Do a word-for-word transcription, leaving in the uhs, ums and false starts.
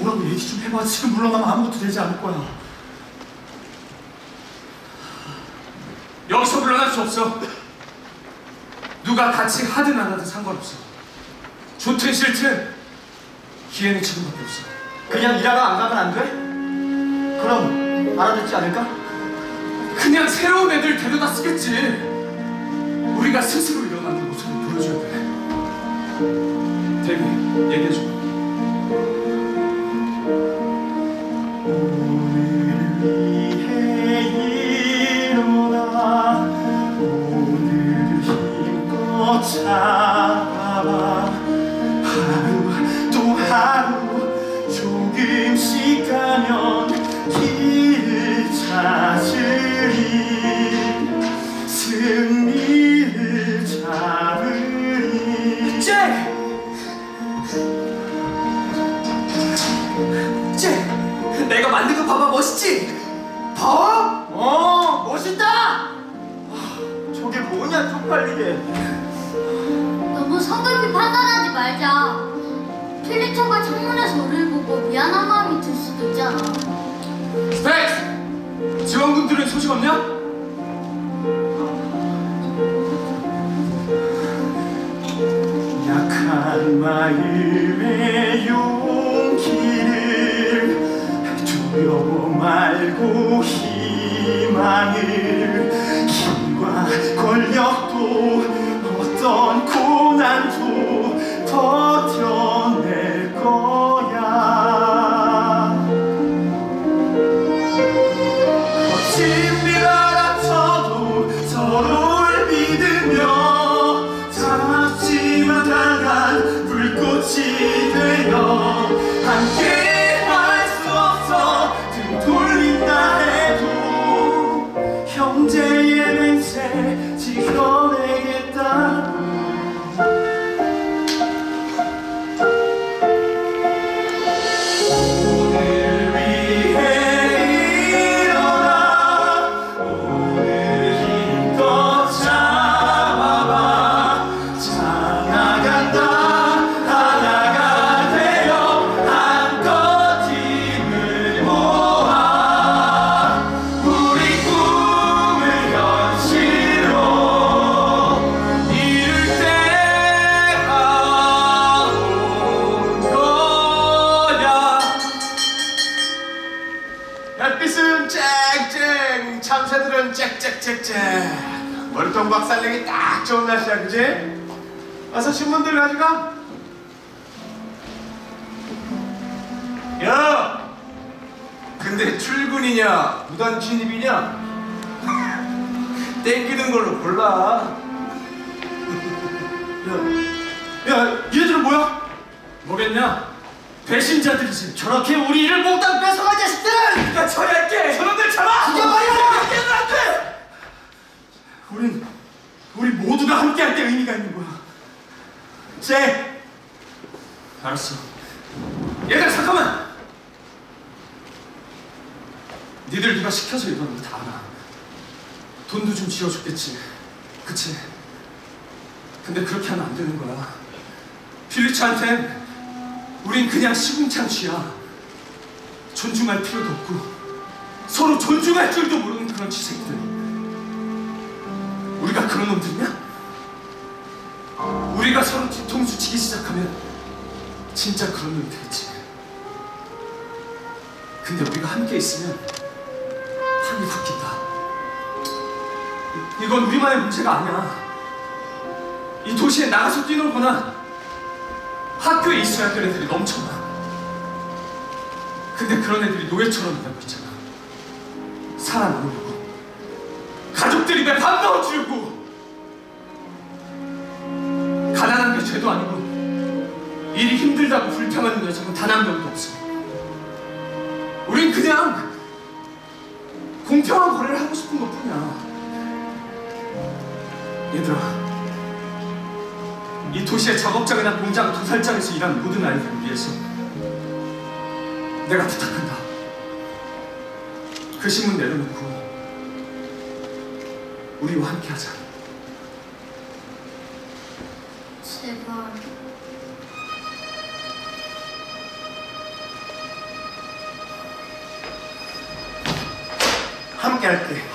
뭐라고 얘기 좀 해봐. 지금 물러나면 아무것도 되지 않을 거야. 여기서 물러날 수 없어. 누가 같이 하든 안 하든 상관없어. 좋든 싫든 기회는 지금밖에 없어. 그냥 일하러 안 가면 안 돼? 그럼 알아듣지 않을까? 그냥 새로운 애들 데려다 쓰겠지. 우리가 스스로 일어나는 모습을 보여줘야 돼. 데뷔, 얘기해줘. 오늘 위해 일어나, 오늘 힘껏 잡아. 하루 또 하루 조금씩 가면 길을 찾으리, 승리를 잡으리. 잭! 잭! 내가 만든 거 봐봐. 멋있지? 봐? 어, 멋있다! 저게 뭐냐, 쪽팔리게. 너무 성급히 판단하지 말자. 필리처가 창문에서 우리를 보고 미안한 마음이 들 수도 있잖아. 스펙스! 지원군들은 소식 없냐? 약한 마음의 용기를, 두려워 말고 희망을, 힘과 권력도 어떤 고난도 버텨낼 거야. 거친 길 알아쳐도 서로를 믿으며, 차갑지만 강한 불꽃이 되어 함께 할 수 없어 등 돌린다 해도 형제의 맹세 지켜내겠다. 오늘 위해 일어나, 오늘 힘껏 잡아봐. 잘 나간다, 하나가 되어 한껏 힘을 모아. 우리 꿈을 현실로 이룰 때가 온 거야. 햇빛은 쨍쨍, 참새들은 짹짹짹짹. 머리통 박살내기 딱 좋은 날씨야, 그지? 와서 신문들 가져가. 야! 근데 출근이냐 무단 진입이냐? 땡기는 걸로 골라. 야, 야, 얘들은 뭐야? 뭐겠냐? 배신자들이지. 저렇게 우리 일을 몽땅 뺏어간 자식들은! 나 처리할게. 저놈들 잡아! 죽여버려! 얘들 안 돼! 우린, 우리 모두가 함께할 때 의미가 있는 거야. 잭! 알았어. 얘들아, 잠깐만! 니들 누가 시켜서 이러는 거 다 알아. 돈도 좀 쥐어줬겠지. 그치? 근데 그렇게 하면 안 되는 거야. 필리처한텐 우린 그냥 시궁창취야. 존중할 필요도 없고 서로 존중할 줄도 모르는 그런 지새끼들. 우리가 그런 놈들이냐? 우리가 서로 뒤통수 치기 시작하면 진짜 그런 놈이 되겠지. 근데 우리가 함께 있으면 판이 바뀐다. 이- 이건 우리만의 문제가 아니야. 이 도시에 나가서 뛰놀거나 학교에 있어야 할 애들이 넘쳐나. 근데 그런 애들이 노예처럼 일하고 있잖아. 살아남으려고. 가족들 입에 밥 넣어주려고. 가난한 게 죄도 아니고 일이 힘들다고 불평하는 여자는 단 한 명도 없어. 우린 그냥 공평한 거래를 하고 싶은 것뿐이야. 얘들아, 이 도시의 작업장이나 공장, 도살장에서 일하는 모든 아이들을 위해서 내가 부탁한다. 그 신문 내려놓고 우리와 함께하자. 제발. 고맙게 할게.